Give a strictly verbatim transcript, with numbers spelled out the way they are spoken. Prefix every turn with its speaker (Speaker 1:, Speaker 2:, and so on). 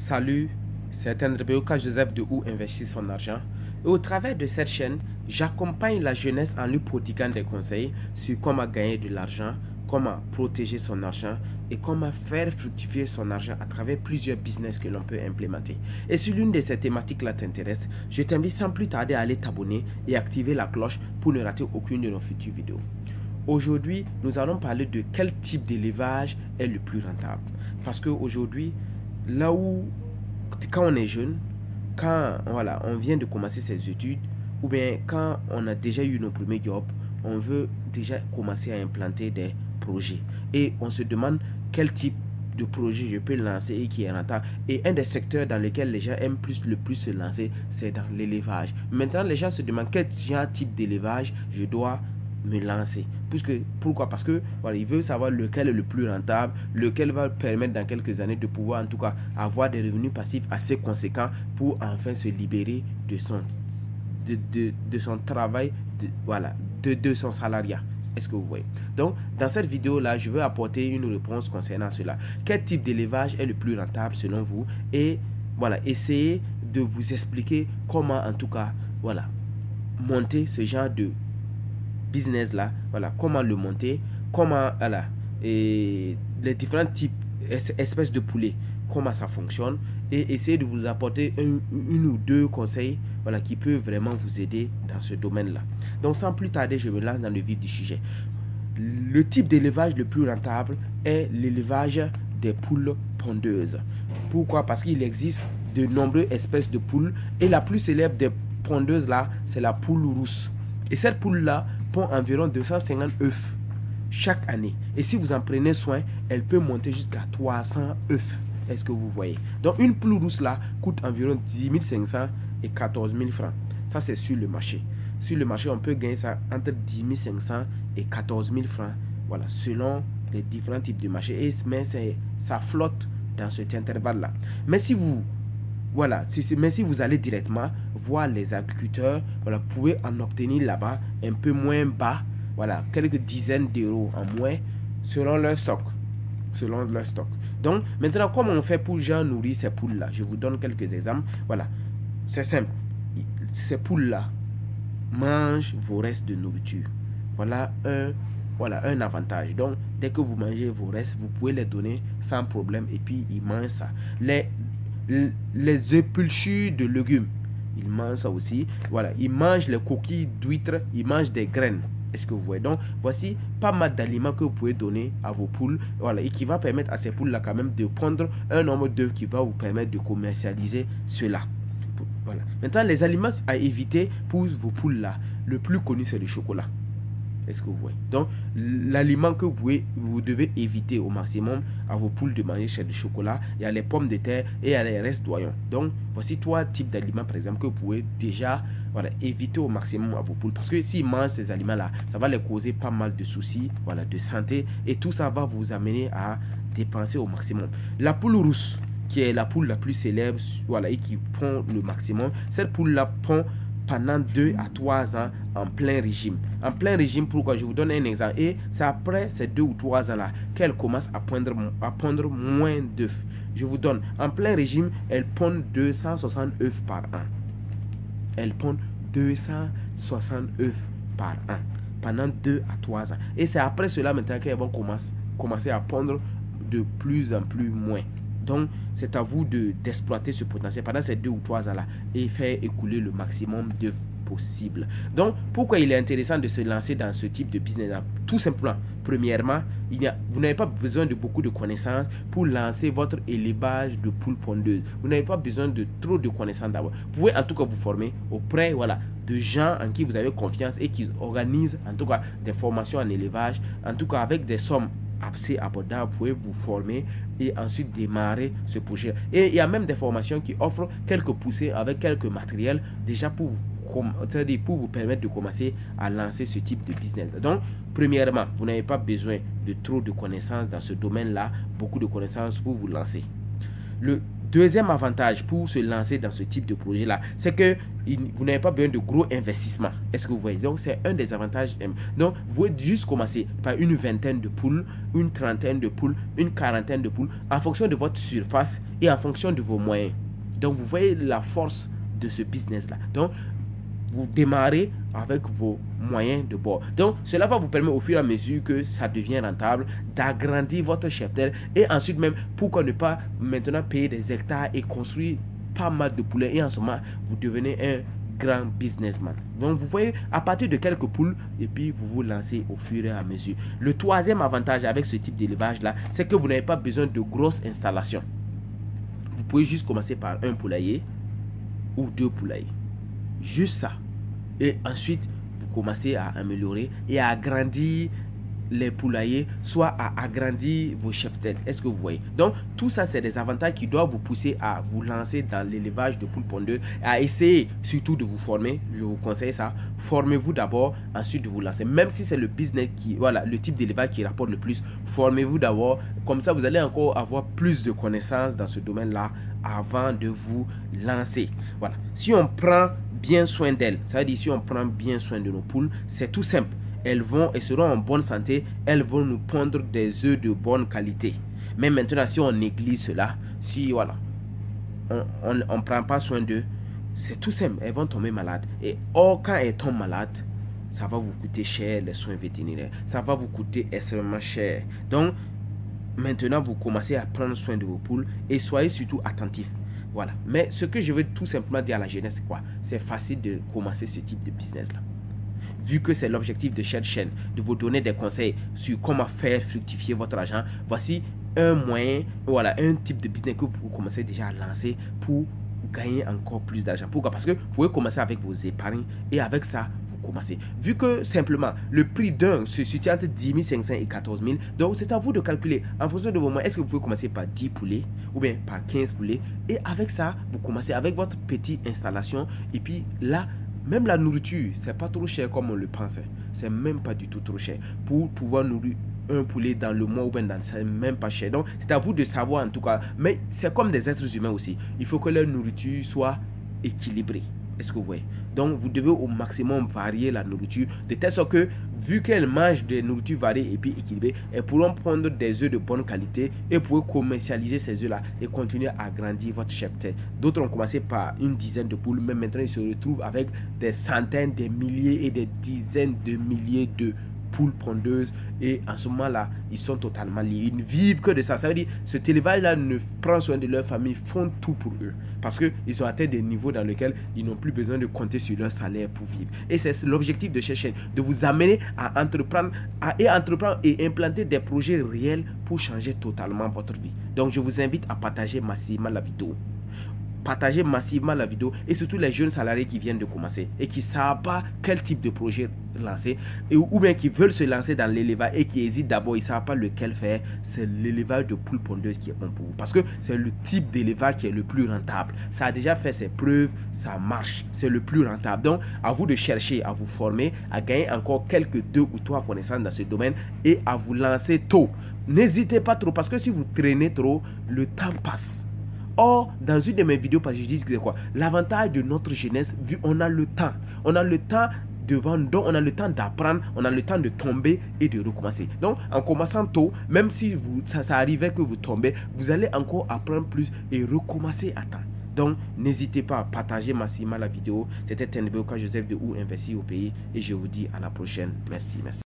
Speaker 1: Salut, c'est André Joseph de Où investir son argent. Et au travers de cette chaîne, j'accompagne la jeunesse en lui prodiguant des conseils sur comment gagner de l'argent, comment protéger son argent et comment faire fructifier son argent à travers plusieurs business que l'on peut implémenter. Et si l'une de ces thématiques-là t'intéresse, je t'invite sans plus tarder à aller t'abonner et activer la cloche pour ne rater aucune de nos futures vidéos. Aujourd'hui, nous allons parler de quel type d'élevage est le plus rentable. Parce qu'aujourd'hui, là où, quand on est jeune, quand voilà, on vient de commencer ses études, ou bien quand on a déjà eu nos premiers jobs, on veut déjà commencer à implanter des projets. Et on se demande quel type de projet je peux lancer et qui est rentable. Et un des secteurs dans lesquels les gens aiment plus, le plus se lancer, c'est dans l'élevage. Maintenant, les gens se demandent quel type d'élevage je dois me lancer. Puisque, pourquoi? Parce que voilà, il veut savoir lequel est le plus rentable, lequel va permettre dans quelques années de pouvoir en tout cas avoir des revenus passifs assez conséquents pour enfin se libérer de son, de, de, de son travail, de, voilà, de, de son salariat. Est-ce que vous voyez? Donc, dans cette vidéo-là, je veux apporter une réponse concernant cela. Quel type d'élevage est le plus rentable selon vous? Et voilà, essayez de vous expliquer comment en tout cas, voilà, monter ce genre de business là, voilà, comment le monter, comment, voilà, et les différents types, espèces de poulets, comment ça fonctionne, et essayer de vous apporter un, une ou deux conseils, voilà, qui peuvent vraiment vous aider dans ce domaine là. Donc sans plus tarder, je me lance dans le vif du sujet. Le type d'élevage le plus rentable est l'élevage des poules pondeuses. Pourquoi? Parce qu'il existe de nombreuses espèces de poules, et la plus célèbre des pondeuses là, c'est la poule rousse. Et cette poule là pond environ deux cent cinquante œufs chaque année. Et si vous en prenez soin, elle peut monter jusqu'à trois cents œufs. Est-ce que vous voyez? Donc une poule rousse là coûte environ dix mille cinq cents et quatorze mille francs. Ça c'est sur le marché. Sur le marché, on peut gagner ça entre dix mille cinq cents et quatorze mille francs. Voilà, selon les différents types de marchés. Et mais ça flotte dans cet intervalle là. Mais si vous Voilà, si, mais si vous allez directement voir les agriculteurs, voilà, vous pouvez en obtenir là-bas un peu moins bas, voilà, quelques dizaines d'euros en moins selon leur stock. Selon leur stock. Donc, maintenant, comment on fait pour genre nourrir ces poules-là? Je vous donne quelques exemples. Voilà, c'est simple. Ces poules-là mangent vos restes de nourriture. Voilà un, voilà un avantage. Donc, dès que vous mangez vos restes, vous pouvez les donner sans problème et puis ils mangent ça. Les les épulchures de légumes, ils mangent ça aussi. Voilà, ils mangent les coquilles d'huîtres, ils mangent des graines. Est-ce que vous voyez? Donc voici pas mal d'aliments que vous pouvez donner à vos poules, voilà, et qui va permettre à ces poules là quand même de prendre un nombre d'œufs qui va vous permettre de commercialiser cela. Voilà. Maintenant, les aliments à éviter pour vos poules là, le plus connu c'est le chocolat. Est-ce que vous voyez? Donc, l'aliment que vous, pouvez, vous devez éviter au maximum à vos poules de manger, c'est le chocolat, il y a les pommes de terre et il y a les restes d'oignons. Donc, voici trois types d'aliments, par exemple, que vous pouvez déjà, voilà, éviter au maximum à vos poules. Parce que s'ils mangent ces aliments-là, ça va les causer pas mal de soucis, voilà, de santé. Et tout ça va vous amener à dépenser au maximum. La poule rousse, qui est la poule la plus célèbre, voilà, et qui pond le maximum, cette poule-là pond pendant deux à trois ans en plein régime. En plein régime, pourquoi? Je vous donne un exemple. Et c'est après ces deux ou trois ans-là qu'elle commence à pondre, à pondre moins d'œufs. Je vous donne, en plein régime, elle pond deux cent soixante œufs par an. Elle pond deux cent soixante œufs par an pendant deux à trois ans. Et c'est après cela maintenant qu'elles vont commencer, commencer à pondre de plus en plus moins. Donc, c'est à vous de, d'exploiter ce potentiel pendant ces deux ou trois ans-là et faire écouler le maximum d'œufs possible. Donc, pourquoi il est intéressant de se lancer dans ce type de business-là? Tout simplement, premièrement, il y a, vous n'avez pas besoin de beaucoup de connaissances pour lancer votre élevage de poules pondeuses. Vous n'avez pas besoin de trop de connaissances d'abord. Vous pouvez en tout cas vous former auprès, voilà, de gens en qui vous avez confiance et qui organisent en tout cas des formations en élevage, en tout cas avec des sommes assez abordable, vous pouvez vous former et ensuite démarrer ce projet. Et il y a même des formations qui offrent quelques poussées avec quelques matériels déjà pour vous, c'est-à-dire pour vous permettre de commencer à lancer ce type de business. Donc, premièrement, vous n'avez pas besoin de trop de connaissances dans ce domaine-là, beaucoup de connaissances pour vous lancer. Le Deuxième avantage pour se lancer dans ce type de projet-là, c'est que vous n'avez pas besoin de gros investissements. Est-ce que vous voyez? Donc, c'est un des avantages. Donc, vous pouvez juste commencer par une vingtaine de poules, une trentaine de poules, une quarantaine de poules, en fonction de votre surface et en fonction de vos moyens. Donc, vous voyez la force de ce business-là. Donc, vous démarrez avec vos moyens de bord. Donc, cela va vous permettre au fur et à mesure que ça devient rentable d'agrandir votre cheptel et ensuite même, pourquoi ne pas maintenant payer des hectares et construire pas mal de poulets et en ce moment, vous devenez un grand businessman. Donc, vous voyez, à partir de quelques poules et puis vous vous lancez au fur et à mesure. Le troisième avantage avec ce type d'élevage-là, c'est que vous n'avez pas besoin de grosses installations. Vous pouvez juste commencer par un poulailler ou deux poulaillers. Juste ça. Et ensuite, vous commencez à améliorer et à agrandir les poulaillers, soit à agrandir vos cheptels. Est-ce que vous voyez? Donc, tout ça, c'est des avantages qui doivent vous pousser à vous lancer dans l'élevage de poules pondeuses, à essayer surtout de vous former. Je vous conseille ça. Formez-vous d'abord, ensuite de vous lancer. Même si c'est le business qui, voilà, le type d'élevage qui rapporte le plus, formez-vous d'abord. Comme ça, vous allez encore avoir plus de connaissances dans ce domaine-là avant de vous lancer. Voilà. Si on prend bien soin d'elles, ça veut dire si on prend bien soin de nos poules, c'est tout simple. Elles vont et seront en bonne santé, elles vont nous pondre des œufs de bonne qualité. Mais maintenant, si on néglige cela, si voilà, on ne prend pas soin d'eux, c'est tout simple, elles vont tomber malades. Et or, quand elles tombent malades, ça va vous coûter cher les soins vétérinaires. Ça va vous coûter extrêmement cher. Donc, maintenant, vous commencez à prendre soin de vos poules et soyez surtout attentifs. Voilà. Mais ce que je veux tout simplement dire à la jeunesse, c'est quoi? C'est facile de commencer ce type de business-là. Vu que c'est l'objectif de cette chaîne, de vous donner des conseils sur comment faire fructifier votre argent, voici un moyen, voilà, un type de business que vous commencez déjà à lancer pour gagner encore plus d'argent. Pourquoi? Parce que vous pouvez commencer avec vos épargnes et avec ça, vous commencez. Vu que simplement, le prix d'un se situe entre dix mille cinq cents et quatorze mille, donc c'est à vous de calculer en fonction de vos moyens. Est-ce que vous pouvez commencer par dix poulets ou bien par quinze poulets? Et avec ça, vous commencez avec votre petite installation et puis là, même la nourriture, c'est pas trop cher comme on le pensait. C'est même pas du tout trop cher. Pour pouvoir nourrir un poulet dans le mois ou bien dans, c'est même pas cher. Donc, c'est à vous de savoir en tout cas. Mais c'est comme des êtres humains aussi. Il faut que leur nourriture soit équilibrée. Est-ce que vous voyez? Donc, vous devez au maximum varier la nourriture de telle sorte que, vu qu'elles mangent des nourritures variées et puis équilibrées, elles pourront prendre des œufs de bonne qualité et pouvoir commercialiser ces œufs-là et continuer à grandir votre cheptel. D'autres ont commencé par une dizaine de poules, mais maintenant ils se retrouvent avec des centaines, des milliers et des dizaines de milliers de poules pondeuses et en ce moment là ils sont totalement liés, ils ne vivent que de ça. Ça veut dire cet élevage là ne prend soin de leur famille, font tout pour eux parce que ils ont atteint des niveaux dans lesquels ils n'ont plus besoin de compter sur leur salaire pour vivre. Et c'est l'objectif de cette chaîne, de vous amener à entreprendre à, et entreprendre et implanter des projets réels pour changer totalement votre vie. Donc je vous invite à partager massivement la vidéo. Partagez massivement la vidéo et surtout les jeunes salariés qui viennent de commencer et qui ne savent pas quel type de projet lancer et, ou bien qui veulent se lancer dans l'élevage et qui hésitent d'abord, ils ne savent pas lequel faire. C'est l'élevage de poules pondeuses qui est bon pour vous parce que c'est le type d'élevage qui est le plus rentable. Ça a déjà fait ses preuves, ça marche, c'est le plus rentable. Donc à vous de chercher à vous former, à gagner encore quelques deux ou trois connaissances dans ce domaine et à vous lancer tôt. N'hésitez pas trop parce que si vous traînez trop, le temps passe. Or, dans une de mes vidéos, parce que je dis que c'est quoi? L'avantage de notre jeunesse, vu on a le temps. On a le temps devant, donc on a le temps d'apprendre, on a le temps de tomber et de recommencer. Donc, en commençant tôt, même si vous, ça, ça arrivait que vous tombez, vous allez encore apprendre plus et recommencer à temps. Donc, n'hésitez pas à partager massivement la vidéo. C'était Tenebeuka Joseph de Où Investir au Pays et je vous dis à la prochaine. Merci, merci.